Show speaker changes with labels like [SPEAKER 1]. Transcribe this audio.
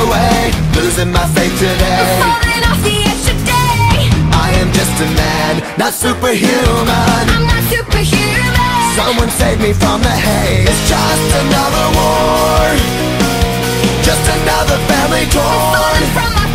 [SPEAKER 1] away, losing my faith today.
[SPEAKER 2] Falling off the edge today.
[SPEAKER 1] I am just a man, not superhuman.
[SPEAKER 2] I'm not superhuman.
[SPEAKER 1] Someone save me from the haze. It's just another war, just another family torn.
[SPEAKER 2] Falling from my